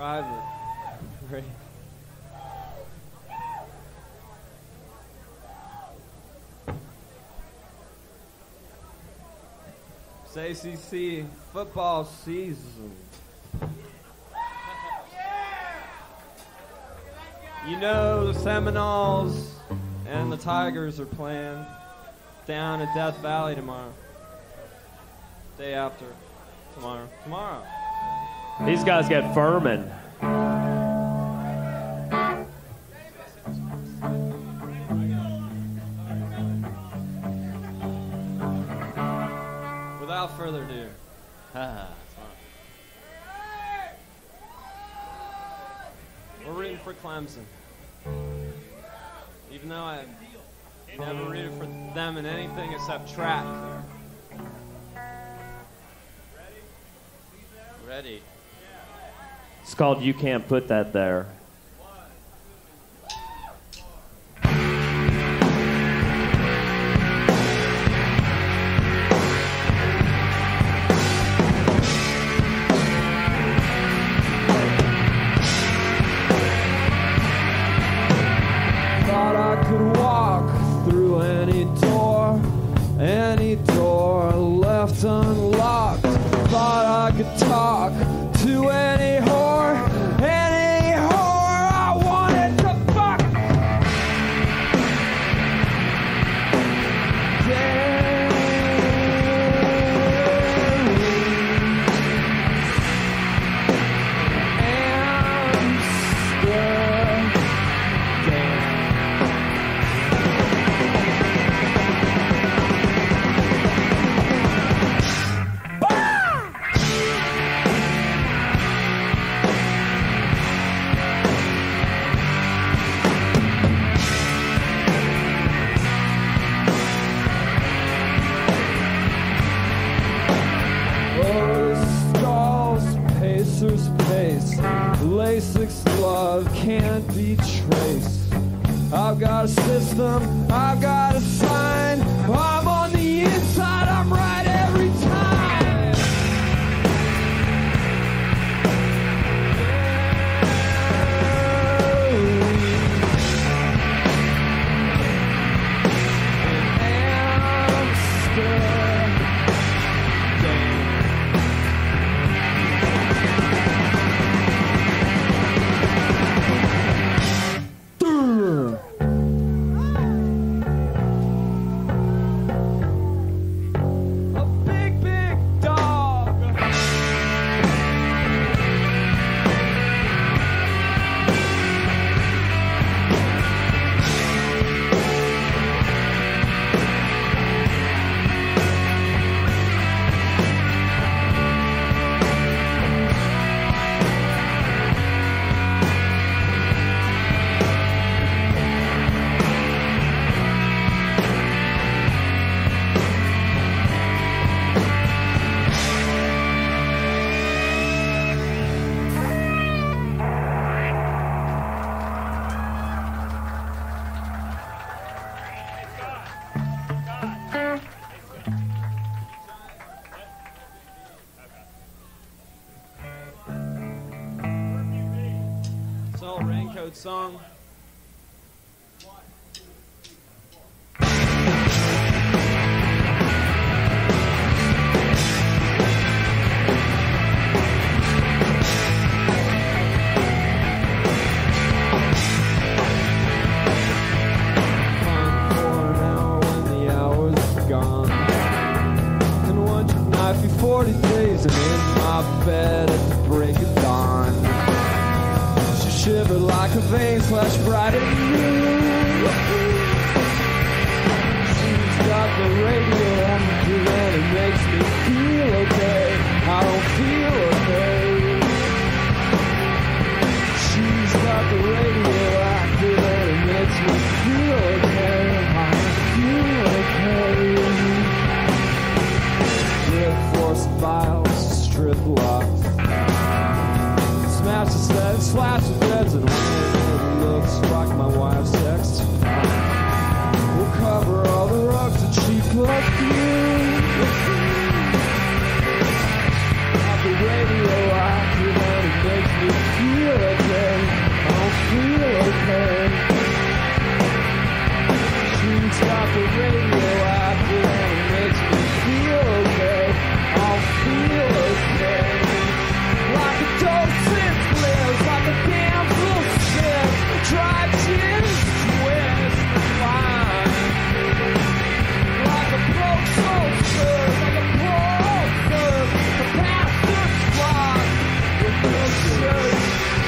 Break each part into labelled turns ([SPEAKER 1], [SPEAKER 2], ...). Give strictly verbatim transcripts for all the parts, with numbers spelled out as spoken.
[SPEAKER 1] Private. Great. It's A C C football season. You know the Seminoles and the Tigers are playing down at Death Valley tomorrow. Day after. Tomorrow. Tomorrow.
[SPEAKER 2] These guys get Furman.
[SPEAKER 1] Without further ado. We're rooting for Clemson. Even though I never rooted for them in anything except track. Ready?
[SPEAKER 2] It's called You Can't Put That There.
[SPEAKER 1] Thought I could walk through any door, any door left unlocked. Thought I could talk to any whore, any whore I wanted to fuck. LASIK's love can't be traced. I've got a system, I've got a sign. I'm on the inside, I'm right every time. Raincoat song. forty days and in my bed at the break of dawn. She shivered like a vein flash bright at noon. She's got the radio on and it makes me feel okay. I don't feel okay. She's got the radio active and it makes me feel okay. I feel okay. Force files, strip locks, smash the set, slash the beds, and when it looks like my wife's sex, we'll cover all the rugs that she put through. Got the radio active and it makes me feel feel okay. I don't feel okay. She's got the radio active and it makes me feel okay. I don't feel okay. Like a docent lives, like a damsel sits, dry gin twist the line. Like a broke soldier, like a broke serve, the pastor's flock with pictures.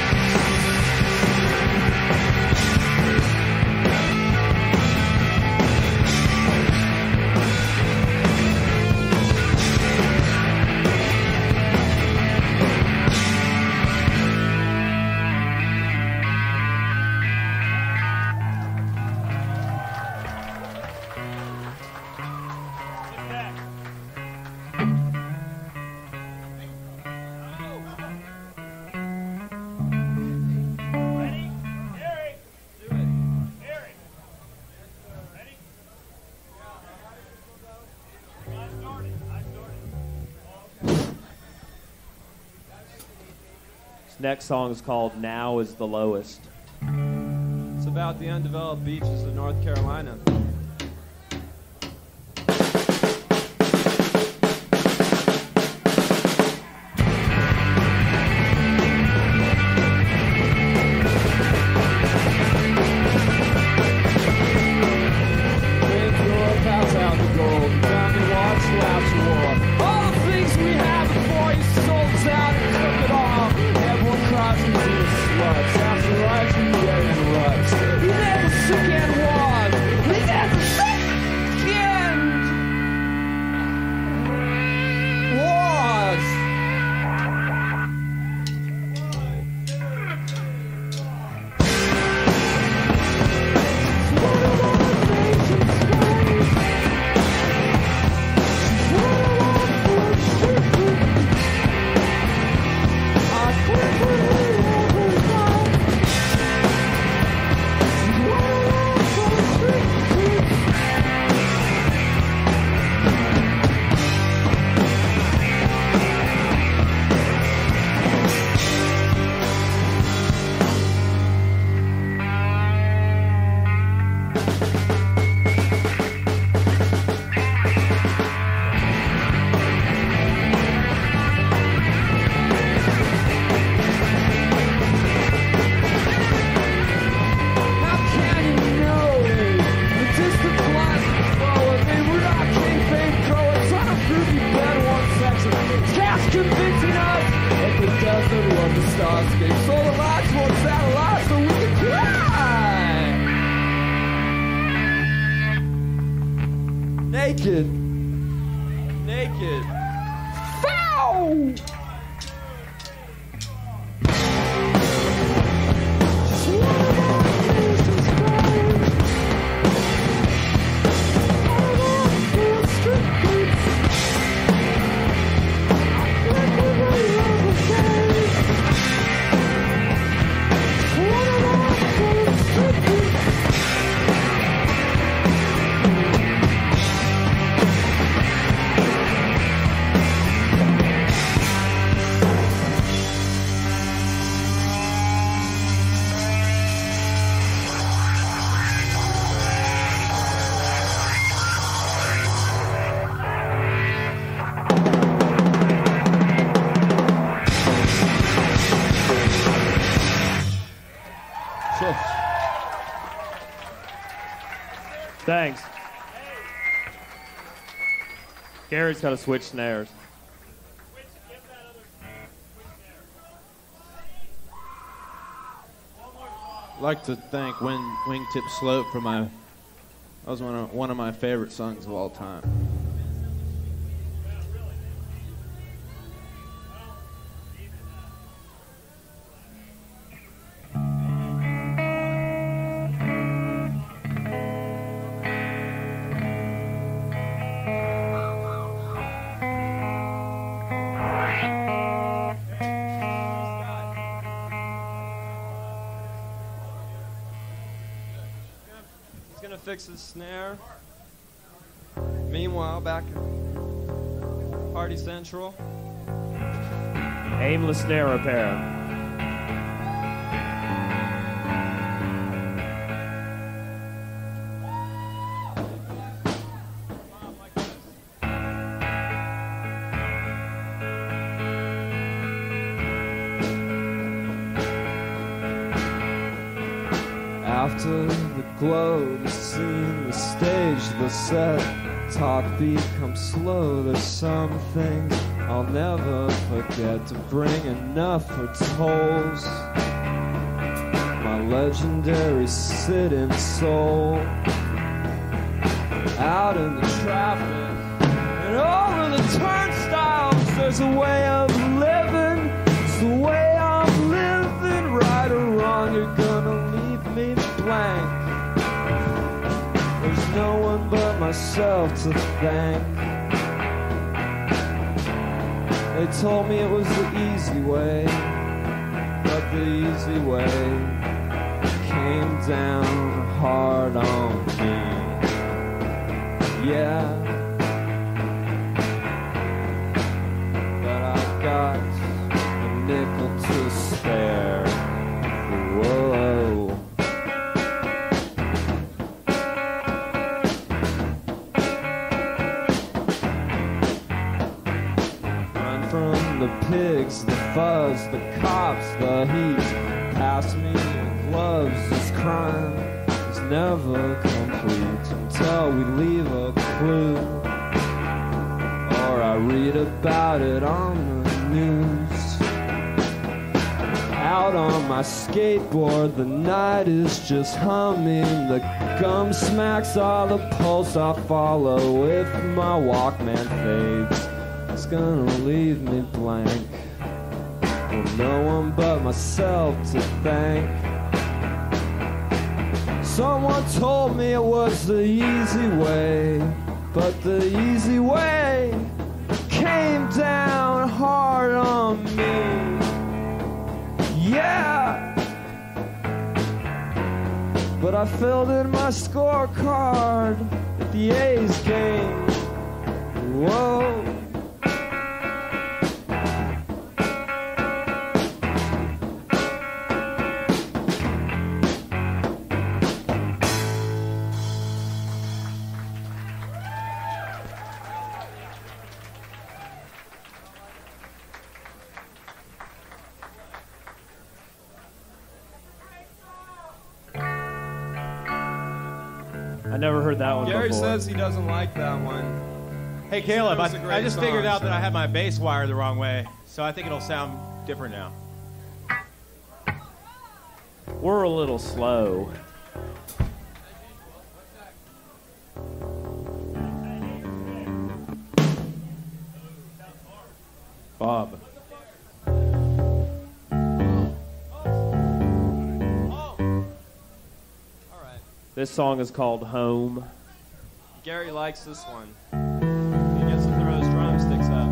[SPEAKER 2] Next song is called Now Is the Lowest.
[SPEAKER 1] It's about the undeveloped beaches of North Carolina. Naked. Naked. Foul!
[SPEAKER 2] Thanks. Gary's got to switch snares.
[SPEAKER 1] I'd like to thank Wing, Wingtip Slope for my, that was one of, one of my favorite songs of all time. Fix the snare. Meanwhile, back at Party Central.
[SPEAKER 2] Aimless snare repair.
[SPEAKER 1] After the globe has seen the stage, the set, talk becomes slow. There's some things I'll never forget to bring enough for tolls. My legendary sit-in soul out in the traffic and over the turnstiles. There's a way of living, it's the way I'm living. Right or wrong, you're gonna leave me blank. There's no one but myself to thank. They told me it was the easy way, but the easy way came down hard on me. Yeah, but I've got a nickel to spare. Whoa. Run from the pigs, the fuzz, the cops, the heat. Pass me the gloves, this crime is never complete until we leave a clue, or I read about it on the news. Out on my skateboard, the night is just humming. The gum smacks are the pulse I follow. If my Walkman fades, it's gonna leave me blank. Well, no one but myself to thank. Someone told me it was the easy way, but the easy way came down hard on me. Yeah, but I filled in my scorecard at the A's game. Whoa.
[SPEAKER 2] I never heard that one
[SPEAKER 3] Gary
[SPEAKER 2] before.
[SPEAKER 3] says he doesn't like that one.
[SPEAKER 4] Hey, Caleb,
[SPEAKER 3] It
[SPEAKER 4] I,
[SPEAKER 3] was a great
[SPEAKER 4] I just
[SPEAKER 3] song,
[SPEAKER 4] figured out that
[SPEAKER 3] so-
[SPEAKER 4] I had my bass wire the wrong way, so I think it'll sound different now.
[SPEAKER 2] We're a little slow. Bob. This song is called Home.
[SPEAKER 3] Gary likes this one. He gets to throw his drumsticks up.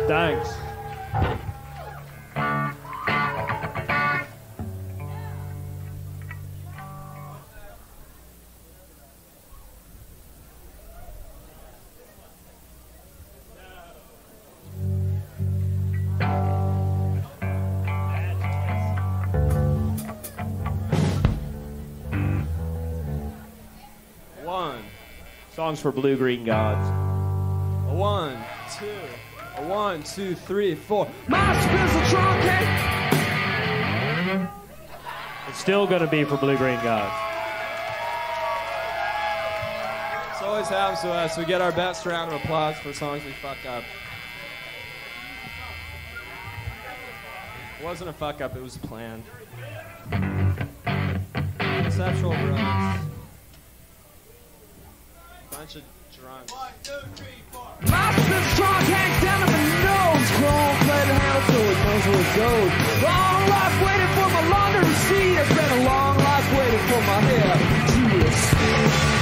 [SPEAKER 2] Thanks.
[SPEAKER 3] One.
[SPEAKER 2] Songs for blue-green gods.
[SPEAKER 3] A one, two. A one, two, three, four.
[SPEAKER 1] My Spizzle trunk ain't
[SPEAKER 2] It's still going to be for blue-green gods.
[SPEAKER 3] This always happens to us. We get our best round of applause for songs we fuck up. It wasn't a fuck up, it was planned. Conceptual drugs. Bunch of drunks.
[SPEAKER 1] My Spizzle trunk hangs down to my nose. Chrome plated handle so it knows where it goes. Long life waiting for my laundry receipt. I spent a long life waiting for my hair to recede.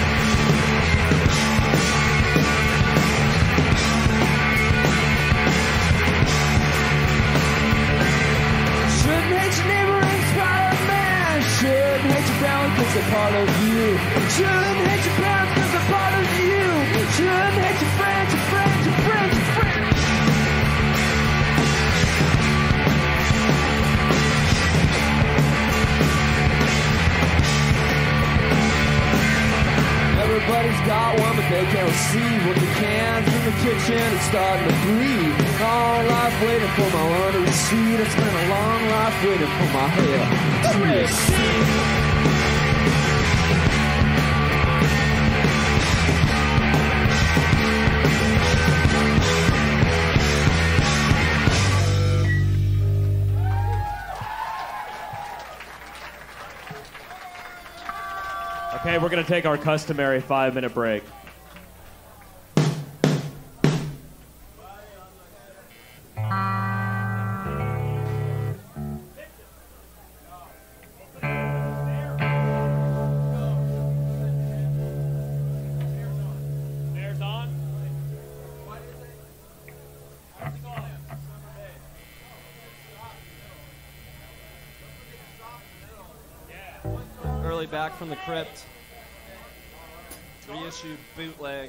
[SPEAKER 1] Shouldn't hate your neighbor and inspire a man. Shouldn't hate your family cause they're part of you. Shouldn't hate your parents cause they're part of you. Shouldn't hate your friends, your friends, your friends, your friends. Everybody's got one, but they can't receive what they can. In the kitchen, it's starting to breathe. Long life waiting for my laundry receipt. I spent a long life waiting for my hair to recede.
[SPEAKER 2] Okay, we're going to take our customary five-minute break.
[SPEAKER 3] Early back from the crypt. Reissue bootleg.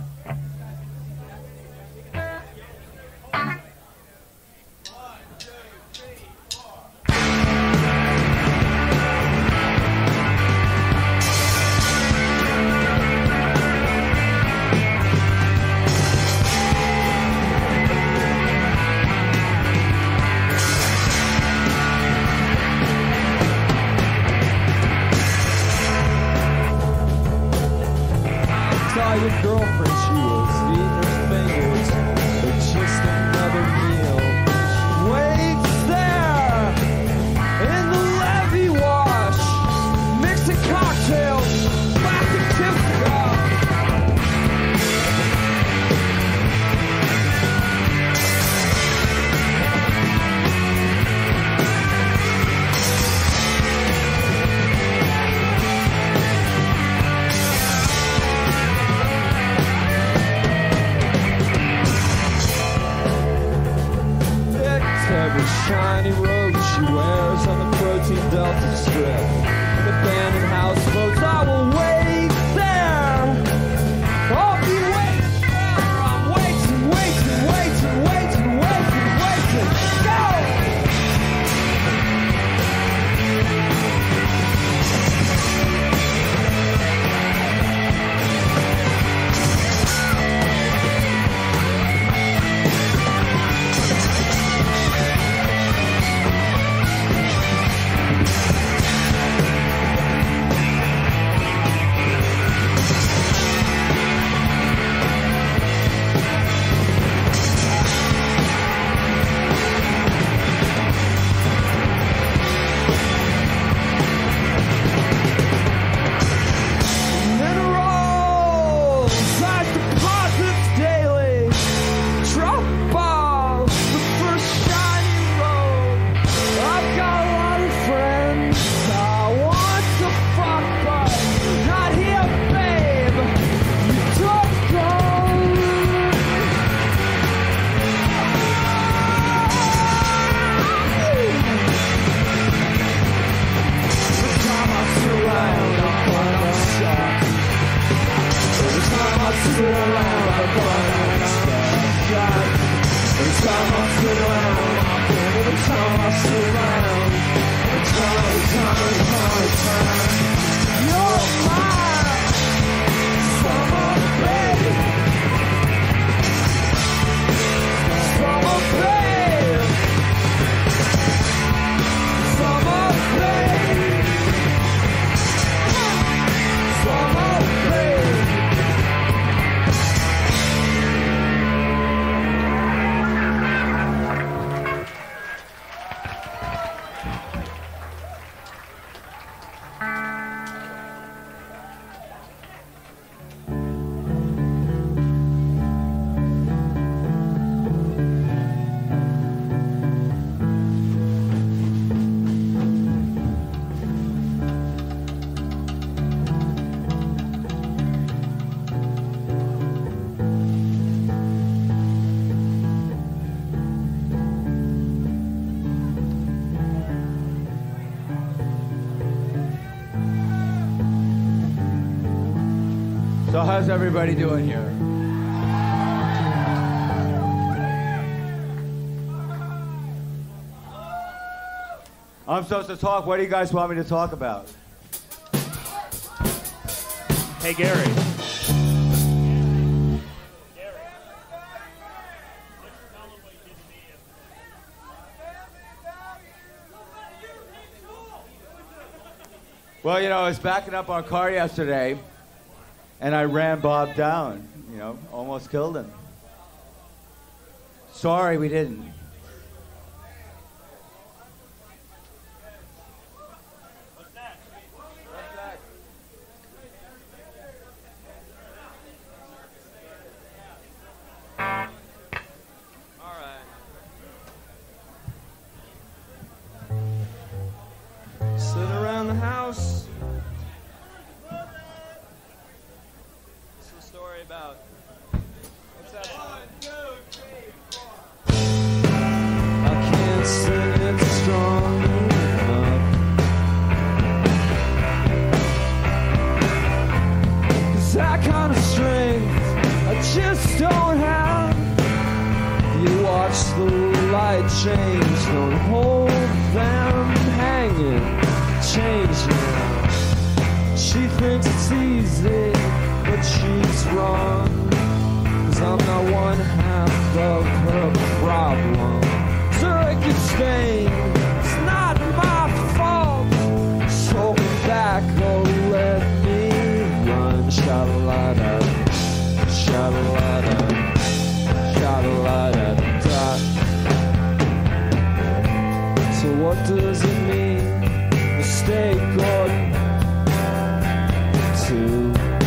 [SPEAKER 3] Your girlfriend, she was eating her fingers, but just another meal. Waits there in the levee wash, mixing cocktails, plastic tips off. Every shiny robe she wears on the protein delta strip. The abandoned houseboats, I will wait there. I'll be waiting there. I'm waiting, waiting, waiting, waiting, waiting, waiting. Go!
[SPEAKER 5] So how's everybody doing here? I'm supposed to talk. What do you guys want me to talk about?
[SPEAKER 2] Hey, Gary.
[SPEAKER 5] Well, you know, I was backing up our car yesterday, and I ran Bob down, you know, almost killed him. Sorry, we didn't.
[SPEAKER 3] What's that? What's that? All right. Sit around the house. What's the story about? What's that? One, two, three, four. I can't sing it strong enough. 'Cause that kind of strength I just don't have. You watch the light change, don't hold them hanging. Change now. She thinks it's easy, but she's wrong. 'Cause I'm not one half of her problem. Zurich is stained, it's not my fault. Just hold me back or let me run. Sha-la-la-da, sha-la-la-da, sha-la-la-da-da. So what does it mean? Mistake or two?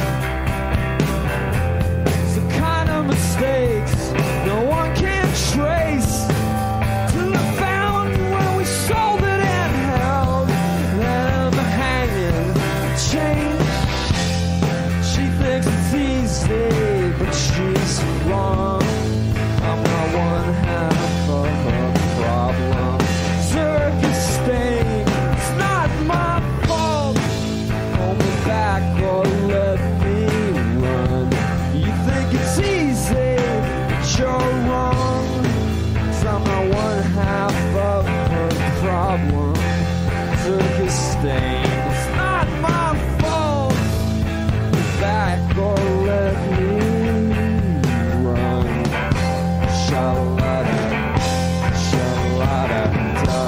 [SPEAKER 3] It's the kind of mistakes no one can trace to the found when we sold it and held them hanging. Change. She thinks it's easy, but she's wrong. I'm not one half of her problem. Zurich is stained, it's not my fault. Hold me back or let me run. You think it's easy, but you're wrong. 'Cause I'm not one half of her problem. Zurich is stained, it's not my fault. Hold me back or let me run. Sha-la-la-da, sha-la-la-da-da.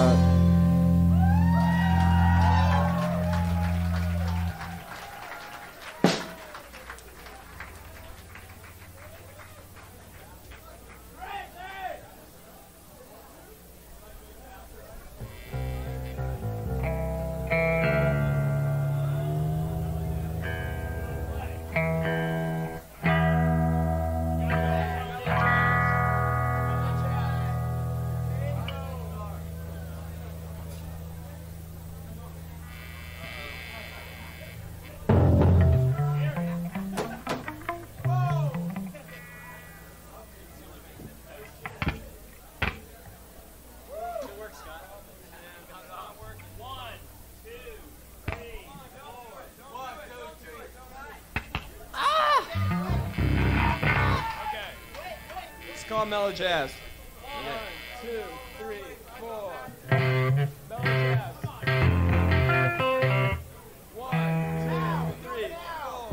[SPEAKER 3] Call Mellow Jazz. One, two, three, four. Mellow Jazz. One, two, three, four.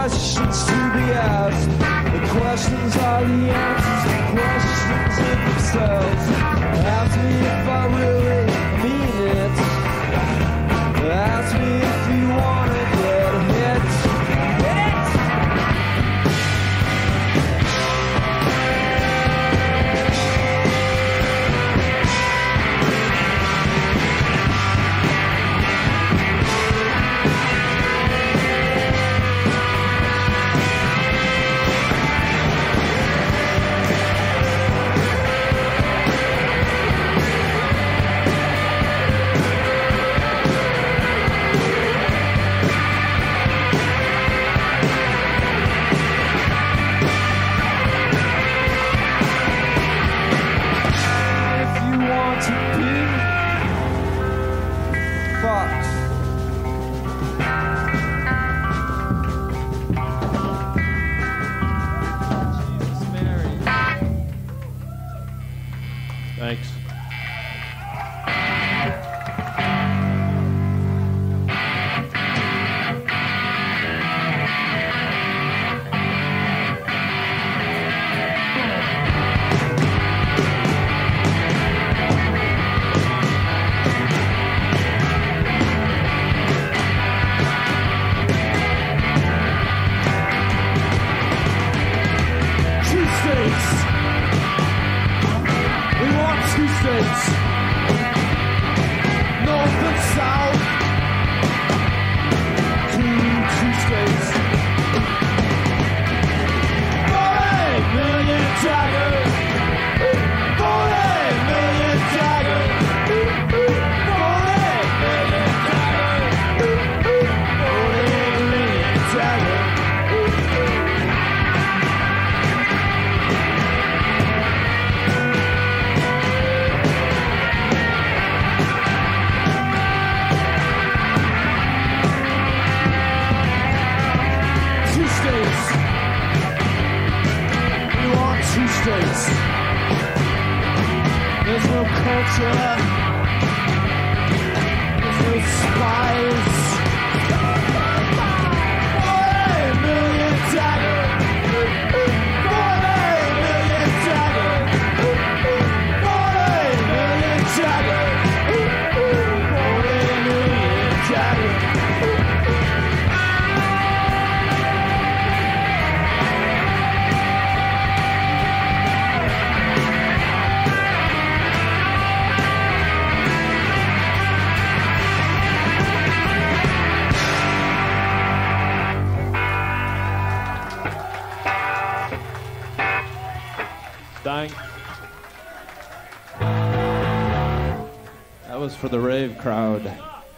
[SPEAKER 1] questions to be asked. The questions are the answers, the questions in themselves. Ask me if I really mean it. Ask me if you want to get hit.
[SPEAKER 2] Thanks.
[SPEAKER 3] That was for the rave crowd.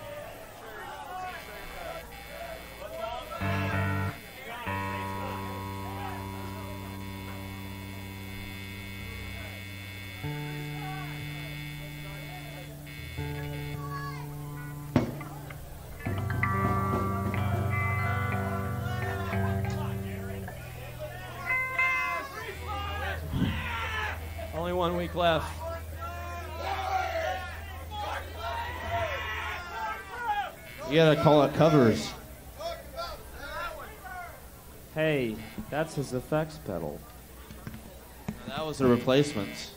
[SPEAKER 1] Only one week left.
[SPEAKER 3] You gotta call it covers.
[SPEAKER 2] Hey, that's his effects pedal.
[SPEAKER 3] That was the replacements.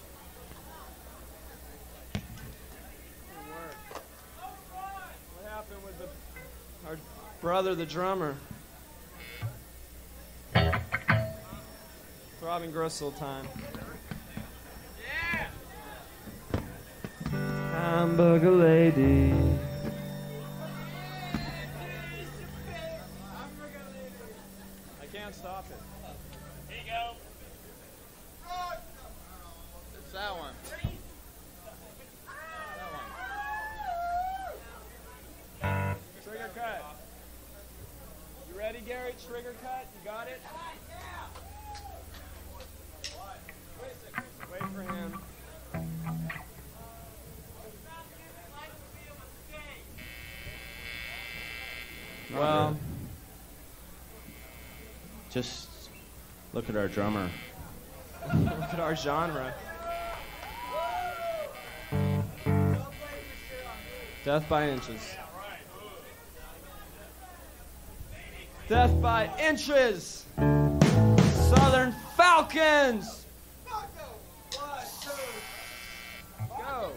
[SPEAKER 1] What happened with the, our brother, the drummer? Throbbing Gristle time. Hamburger lady. I can't stop it. Here you go.
[SPEAKER 5] It's that one.
[SPEAKER 1] That one. Trigger cut. You ready, Gary? Trigger cut. You got it? Wait for him. Well,
[SPEAKER 3] just look at our drummer.
[SPEAKER 1] Look at our genre. Death by inches.
[SPEAKER 3] Death by inches. Southern Falcons. Go.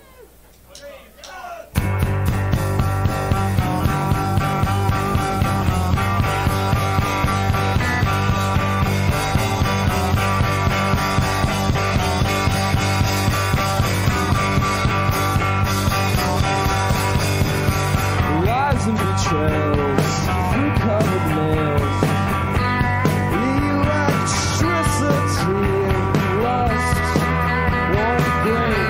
[SPEAKER 3] Lies and betrayals, fruit-covered nails, electricity and lust, one grain,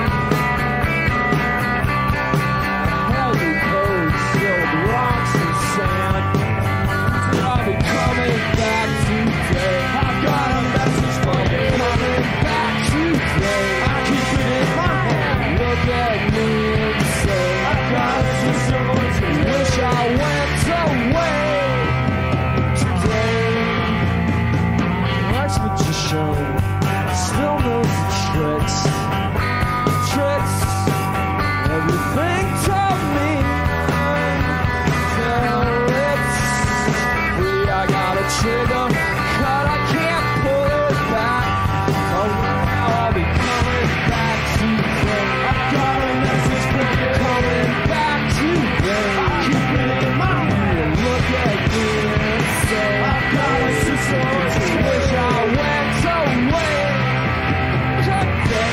[SPEAKER 3] heavy codes filled rocks and sand. I'll be coming back today. I've got a message for you. Coming back today. I keep it in my hand. Look at me and say, I've got a sister voice. Wish I went away today. Ex-magician still knows the tricks. Tricks. Everything to me. Till it's free. I got a trigger. Cut. I can't pull it back. Oh, now I'll be coming back today. I've got a message for you. Coming back today. I keep it in my hand. Look at me and say, I've got a sister. Wish I went away today.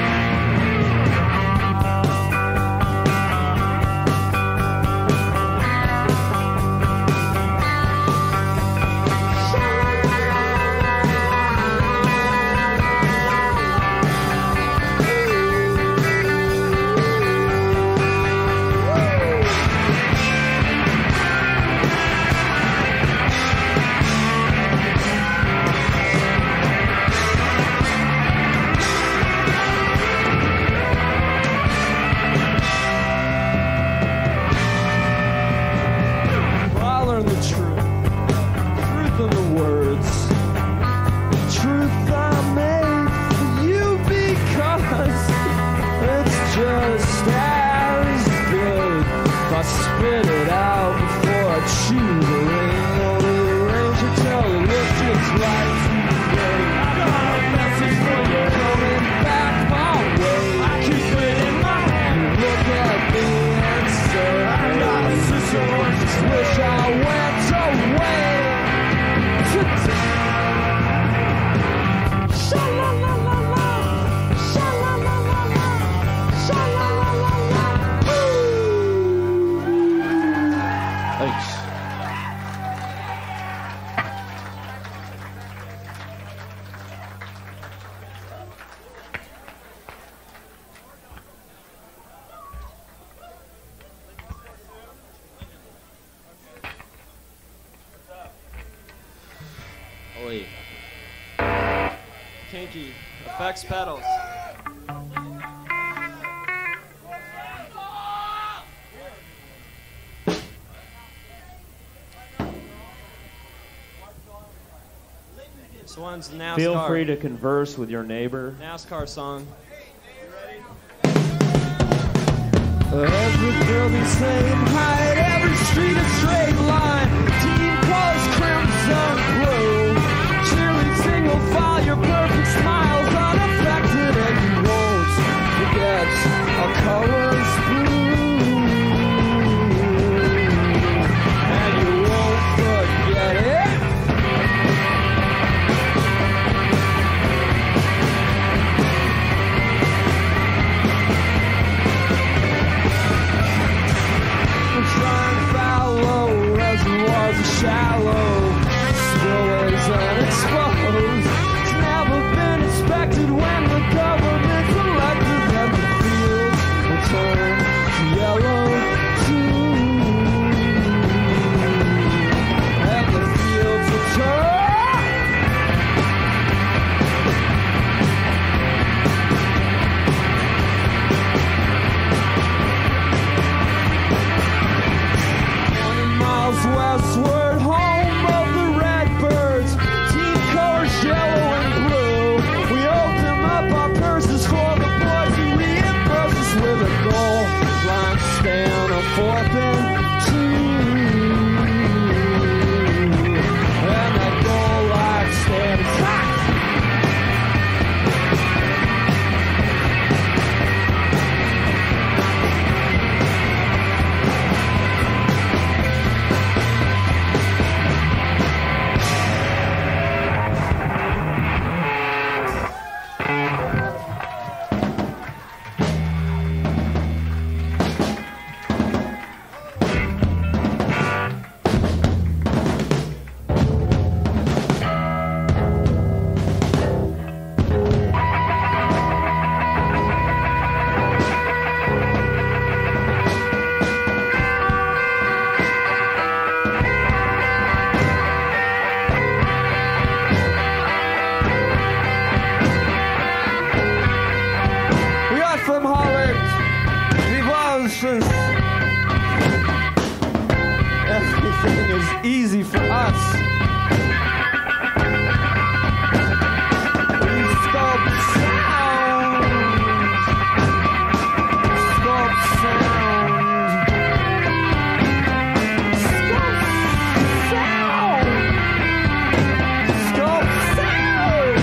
[SPEAKER 3] I learned the truth, truth in the words, truth I made for you because it's just as good if I spit it out before I chew the ring. Or rearrange it till it looks just like today. I got a message for you coming back my way. I keep it in my hand. Look at me and say, I got a sister. Wish I went away today. Sha-la-la-la-la, sha-la-la-la-la, sha-la-la-la-la.
[SPEAKER 2] Thanks.
[SPEAKER 3] Oi. Kinky effects pedals. This one's NASCAR.
[SPEAKER 2] Feel free to converse with your neighbor.
[SPEAKER 3] NASCAR song.
[SPEAKER 1] Every building same height, every street a straight line. Team colors crimson blue. Cheerlead single file, your perfect smile's unaffected, and you won't forget our colors blue. And you won't forget it. Trying to foul easy for us. We sculpt sound. Sculpt sound. Sculpt sound. Sculpt sound.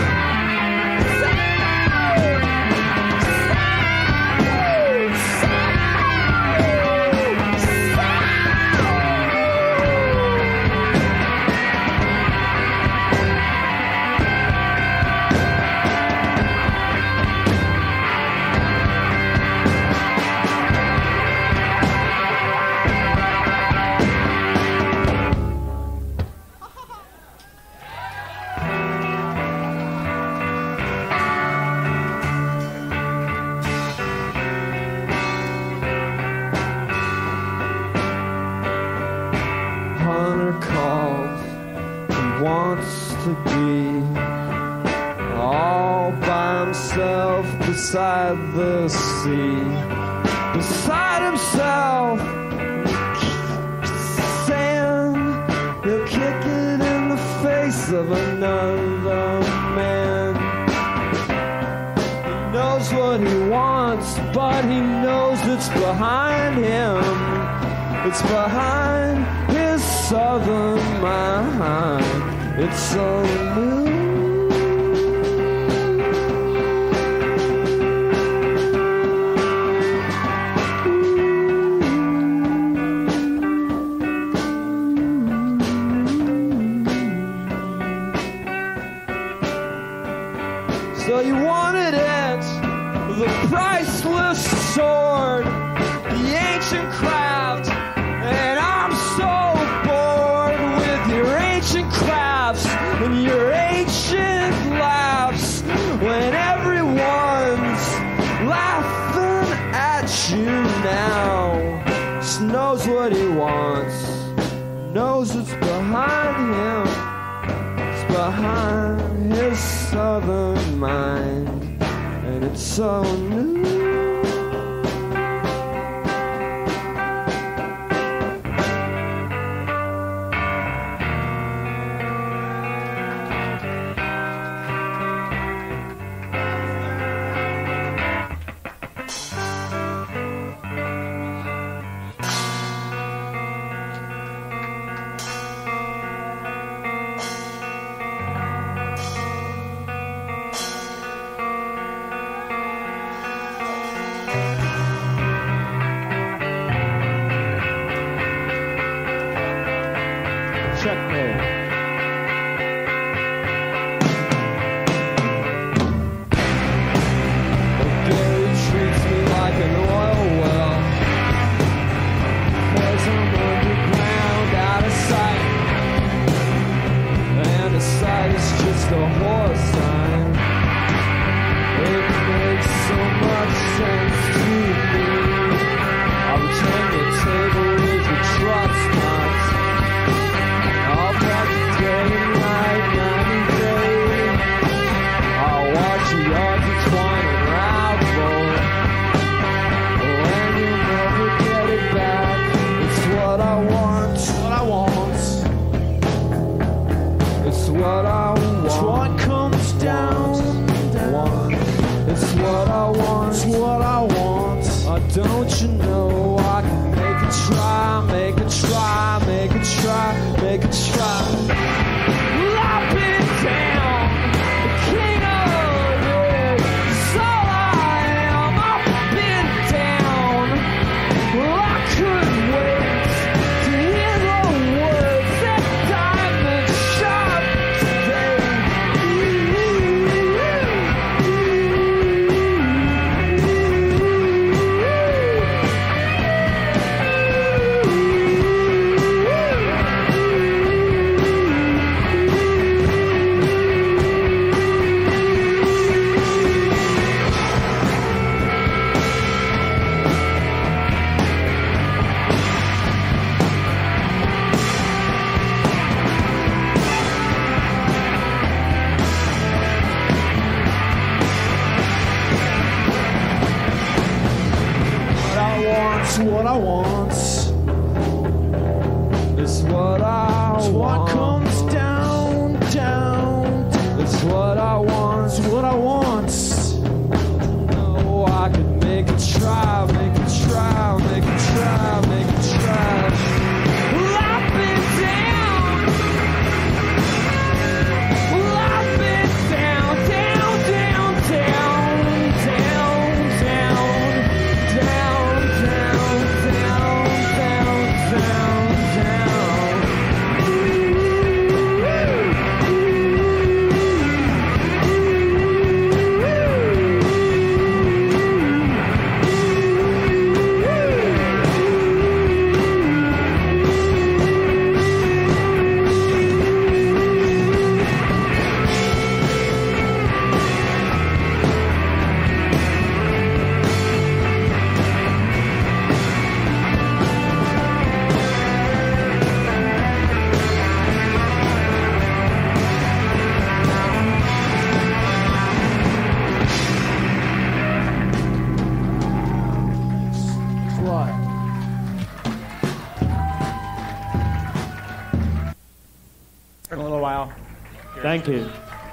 [SPEAKER 1] Hunter calls, he wants to be all by himself beside the sea, beside himself. Sand, he'll kick it in the face of another man. He knows what he wants, but he knows it's behind him. It's behind his southern mind. It's so new. So you wanted it, the priceless sword, the ancient craft. And I'm so bored with your ancient crafts and your ancient laughs when everyone's laughing at you now. Just knows what he wants, knows it's behind him, it's behind his southern mind, and it's so new. Checkmate. Gary treats me like an oil well, 'cause I'm underground, out of sight, and a sight is just a horse sign. It makes so much sense to me. I'll return the table with the trust nuts. I'll pack want.
[SPEAKER 3] What comes down, down.
[SPEAKER 1] It's what I want.
[SPEAKER 3] It's what I want.
[SPEAKER 1] Oh, I could make a try, make a try, make a try, make a try. Well, I've been down. Well, I've been down, down, down, down, down, down, down, down, down, down, down,
[SPEAKER 4] In a little while.
[SPEAKER 2] Thank you.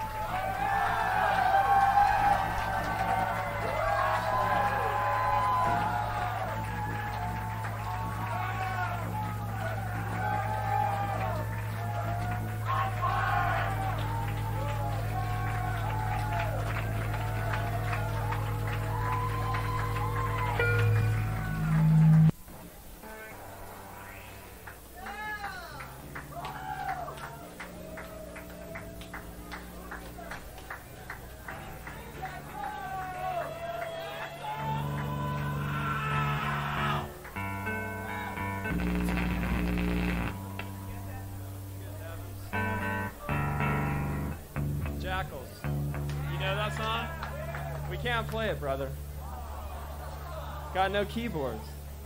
[SPEAKER 3] Jackals. You know that song? We can't play it, brother. Got no keyboards.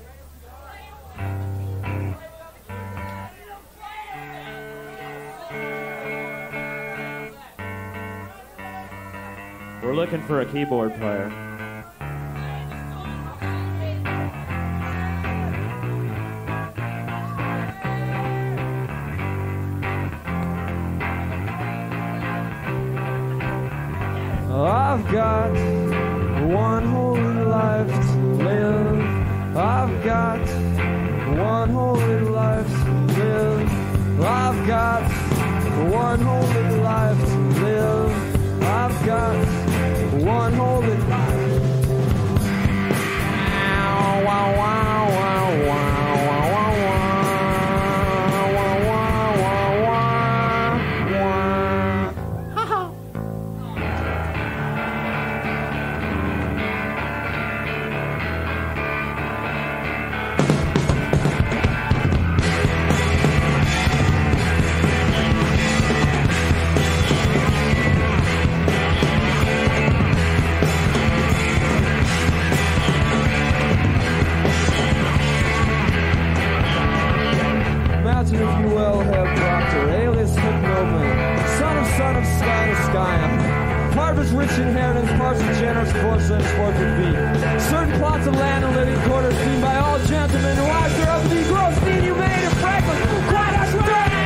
[SPEAKER 2] We're looking for a keyboard player.
[SPEAKER 1] I've got one whole life to live. I've got one whole life to live. I've got one whole life to live. I've got one whole life. Wow, wow, wow, wow, wow, wow, wow, wow, wow, wow, wow. Imagine, if you will, have Proctor, alias Hypnoman, son of son of Sky to Sky. Carver's rich inheritance, parts of generous fortune and sports with beat. Certain plots of land and living quarters seen by all gentlemen who wives are of the gross need you made of Franklin. Quite as we're doing.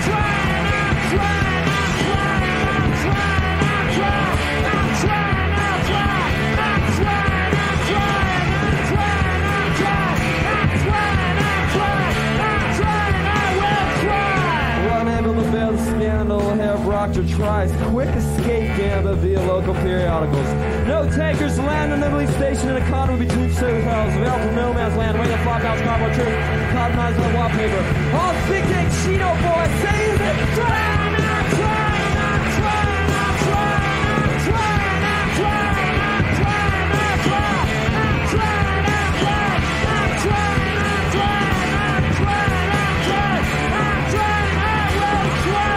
[SPEAKER 1] Scandal, have rocked or tries quick escape gambit via local periodicals. No takers, land and liberally stationed in a conduit between service houses, available from no man's land, waiting flock house, cardboard church, cottonized on wallpaper. All big dick Cheeto boys saying that try, not try, not try, not try, not try, not try, not try, not try, not try, not try, not try, not try, not try, not try, not try, I will try.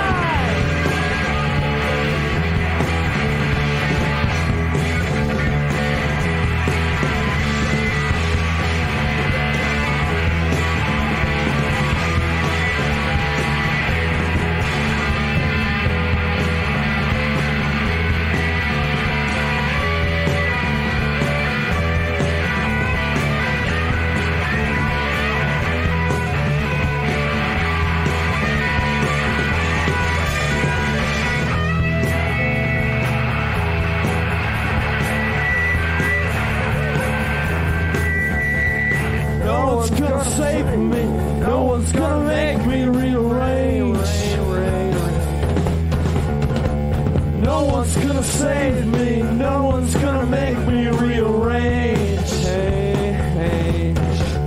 [SPEAKER 1] make me rearrange. No one's gonna save me. No one's gonna make me rearrange. Hey, hey.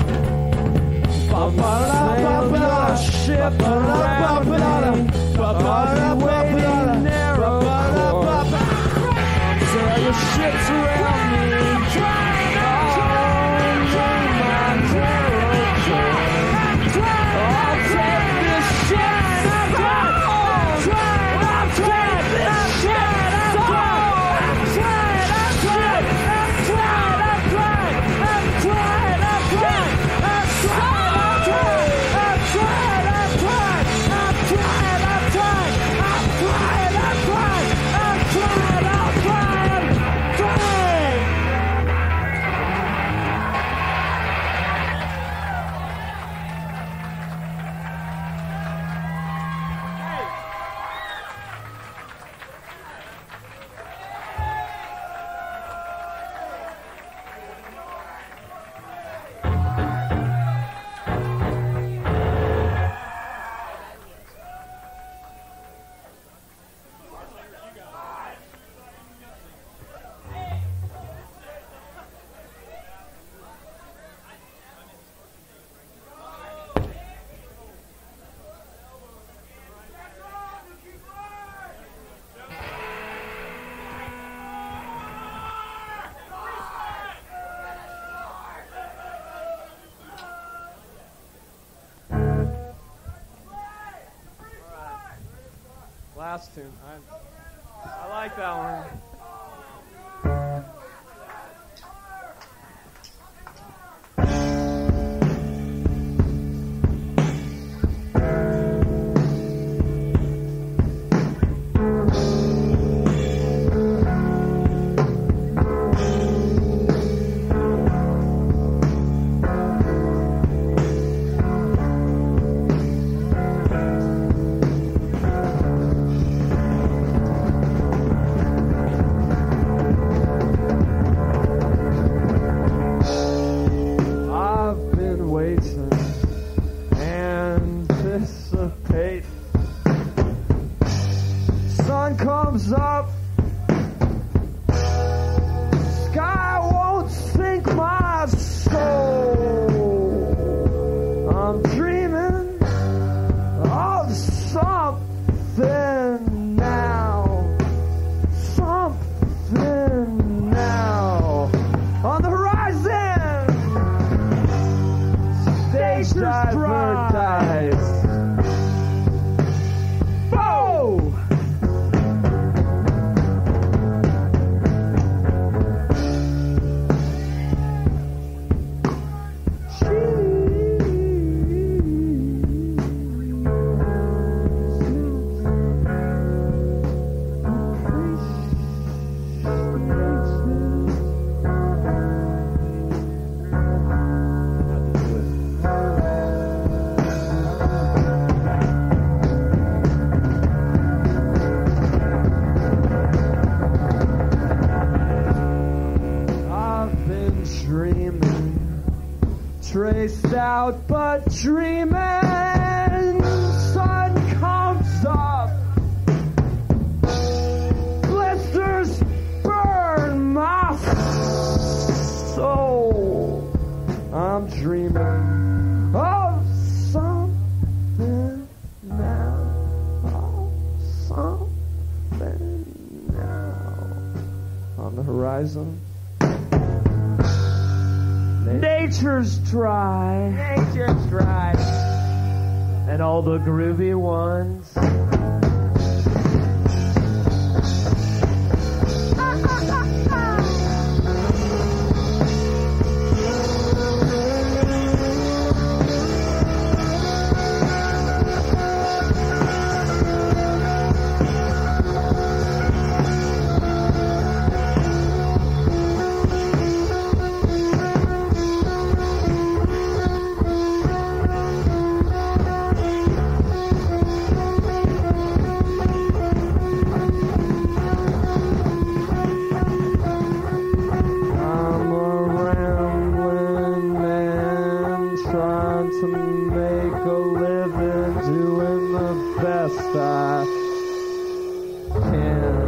[SPEAKER 1] Ba-ba-da-ba-ba, ship around me. Ba-ba-da-ba-ba, narrow course. Sail your ships around me. Last tune. I, I like that one. Traced out but dreaming, sun comes up, blisters burn my soul. I'm dreaming of something now, of something now on the horizon. Nature's dry. Nature's dry. And all the groovy ones. best I can.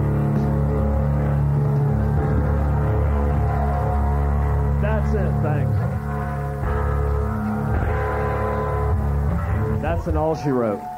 [SPEAKER 2] That's it, thanks. That's an all she wrote.